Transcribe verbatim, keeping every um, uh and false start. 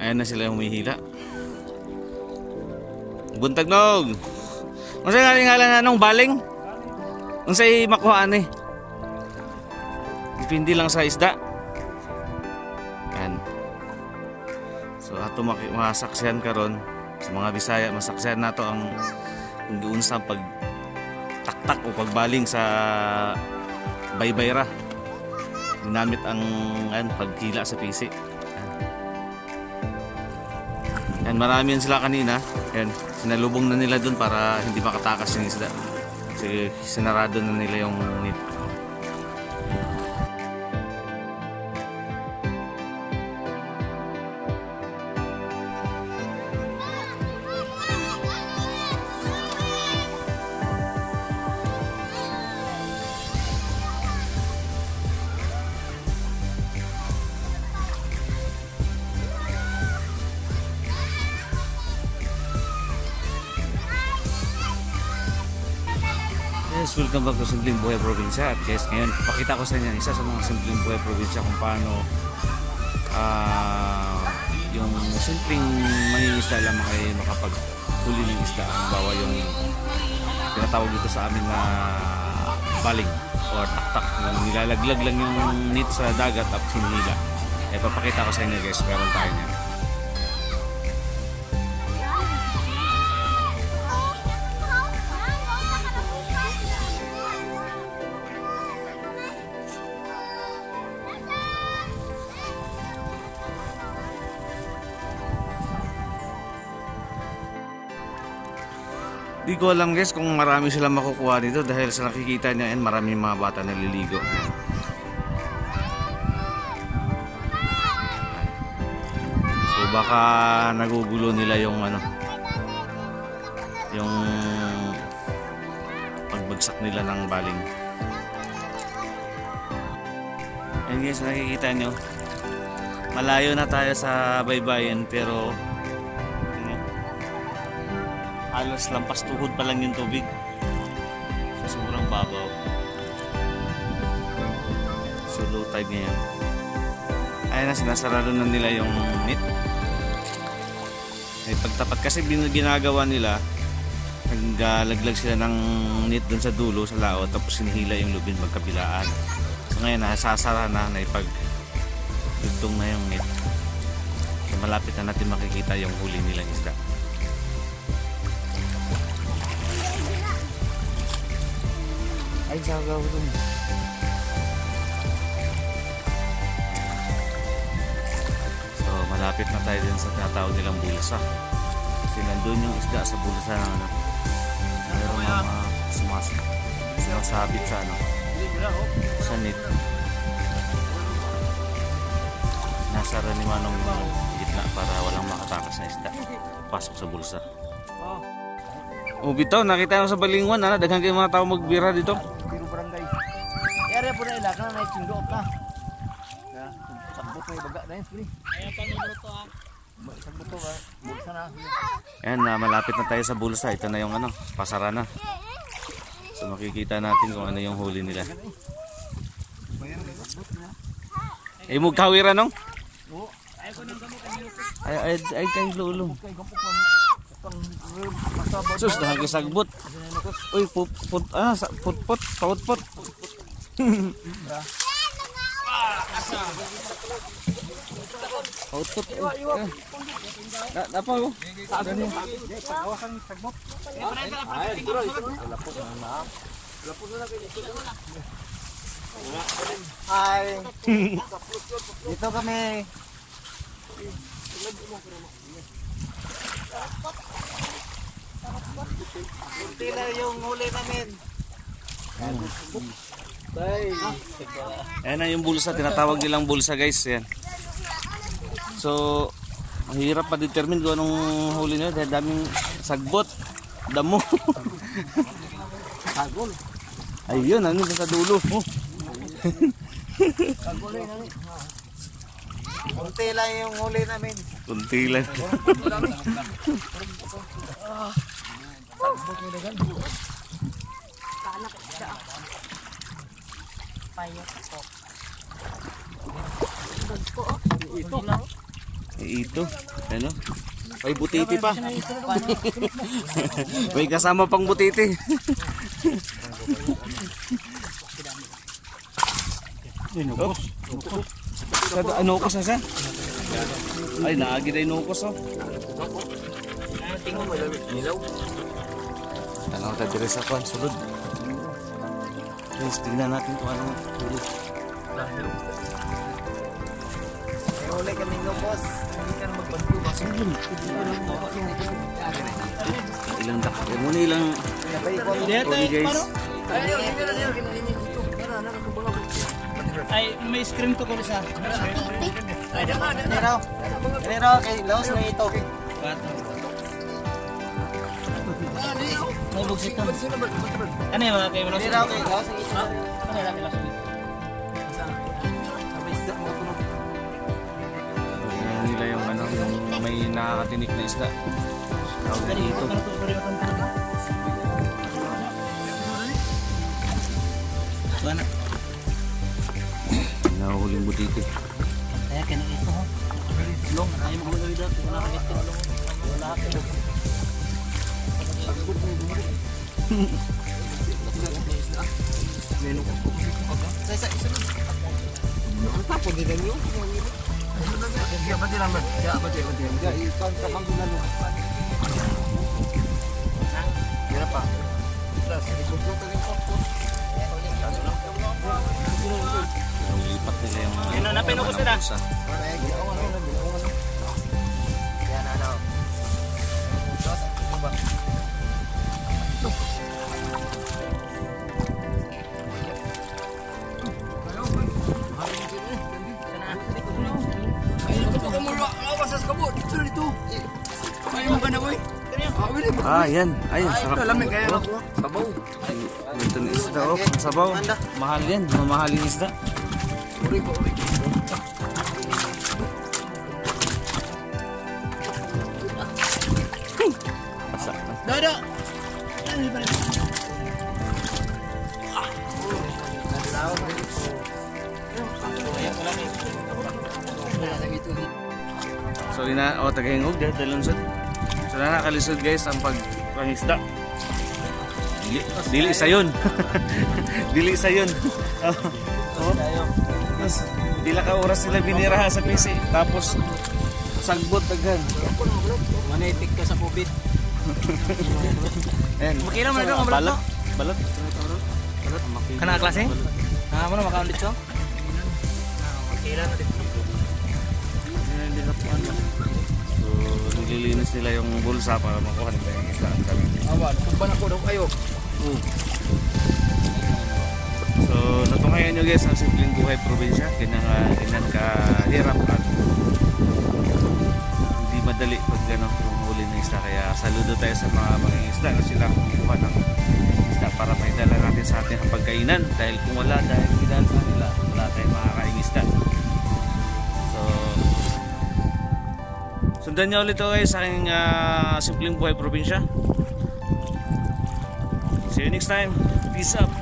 Ayan na sila humihila. Buntag nog. Unsa galing nga lang anong baling? Unsay makuhaan eh. Depende lang sa isda. Ayan. So ato masaksihan karon sa mga Bisaya, masaksihan nato ang kung giunsa pag taktak o pagbaling sa baybayra. Ginamit ang ayan, pagkila sa pisi. Ayan, marami yan sila kanina. Ayan, sinalubong na nila dun para hindi makatakas yung isda. Kasi sinarado na nila yung net. Yes, welcome back to Simpleng Buhay Probinsya. At guys, ngayon pakita ko sa inyo isa sa mga Simpleng Buhay Probinsya kung paano uh, yung simpleng mangingisda lang kayo makapaghuli ng isda. Halimbawa yung tinatawag dito sa amin na baling or taktak, yung nilalaglag lang yung net sa dagat at hinihila. Eh papakita ko sa inyo guys, meron tayo niyan. Di ko alam guys kung marami silang makukuha dito dahil sa nakikita niya yan, maraming mga bata naliligo. So baka nagugulo nila yung ano, yung pagbagsak nila ng baling. Ayan guys, nakikita nyo, malayo na tayo sa baybayin pero halos lampas tuhod pa lang yung tubig. So, sobrang babaw. So low tide ngayon. Ayan na, sinasarado na nila yung net. Ay pagtapat kasi ginagawa nila, naglalaglag sila ng net dun sa dulo sa laot tapos sinihila yung lubid magkabilaan. So ngayon nasasara na, naipagdugtong na yung net. So malapit na natin makikita yung huli nilang isda. Ay, sagaw dun. So, malapit na tayo din sa tinatawag nilang bulsa. Kasi nandun yung isda sa bulsa na ano. Mayroon mga sumas sumasabit sa ano. Sa net. Nasara ni Manong yung gitna para walang makatakas na isda. Pasok sa bulsa. O bitaw, nakita mo sa Balingwan, ano? Daghan kayo mga tao magbira dito. Biro barangay. Area po na ila, kana na ikindoot na. Ya, sagbot na ibaga na yun, sige. Ayan pa ni Bruto ha. Sagbot to ha, bulsa na. Ayan, na, malapit na tayo sa bulsa. Ito na yung ano, pasara na. So makikita natin kung ano yung huli nila. Ay, mugkawira nong? Oo. Ay, ay, ay, kay lulo. Sus, dahil kasagbot. Uy, put, put, ah, put, put, paut, put. Paut, put. Apa ko? Pagkawasan sagbot. Ay, duro ito. Lapok na na. Lapok na na. Hi. Dito kami. Kunti na yung huli namin. Ayan na yung bulsa, tinatawag nilang bulsa guys. Ayan. So, mahirap pa determine kung anong huli nyo dahil daming sagbot, damo. Sagol. Ayun, ano sa dulo. Oh. Sagol na ni. Kunti lang yung huli namin. Kunti lang. Sagbot ni dagan. Anak siya. Payot po. Bagko. Ito lang. Ito, ano? May butiti pa. May kasama pang butiti. Oh. Kada ano ko sa sa? Ay naagi na inukos oh. Ano ta dire sa kwan sulod. Guys, tingnan natin kung ano tulog. Uli kami no boss. Hindi ka na magbantu. Ilang dakot mo ni ilang okay guys. Ayaw, hindi na nila kinalinig dito. Tara, nakakabangabot. Ay, may screen to ko sa. Ay, dama, dama. Pero, pero kay Laos na ito. May bugsit to. Ano yung mga kay Laos? Pero kay Laos na ito. Ano yung kay Laos? Ayan nila yung ano, yung may nakakatinik na isda. Tawag na dito. Wala. Nahuhuling butiti. Kaya kaya ito ho. Long, ayaw mo gawin dito. Wala ka ito. Wala ka ito. Sa isa, isa lang. Ang tapo din lang yun. Ya, pati lang ba? Ya, pati, pati. Ya, ikan kamang gunalo. Kira pa. Plus, ikumplo ka rin po. Lipat nila yung Yan na, napino ko sila. pusa. Yan, ano. Ah, yan. Ayun, sarap. Lamig kayo ako. Sabaw. Ito na isda oh. Sabaw. Mahal yan. Mamahal yung isda. Uri ko, uri. Pasak na. Dodo! So ina o tagahingog dahil dalunsod. So na nakalisod guys ang pagpangisda. Dili, dili sa yun. Dili sa yun. Oh. Tapos dila ka oras sila biniraha sa P C. Tapos sagbot daghan. Manetik ka sa kubit. Ayan. Makira man ito, mabalat Balat. mo? Balat. Balat. Kana klase? Ah, mo na makaon dito? Makira na dito. So nililinis nila yung bulsa para makuha nila yung isda ang kami. Awan, kumpan ako daw kayo. So natungayan nyo guys ang simpleng buhay probinsya. Ganyan, uh, ganyan kahirap at hindi madali pag ano, yung huli ng isda. Kaya saludo tayo sa mga mga isda na sila kumukuha ng isda para may dala natin sa ating pagkainan. Dahil kung wala, dahil kidal sa nila, wala tayong makakain isda. So sundan nyo ulit guys sa aking uh, simpleng buhay probinsya. See you next time. Peace up.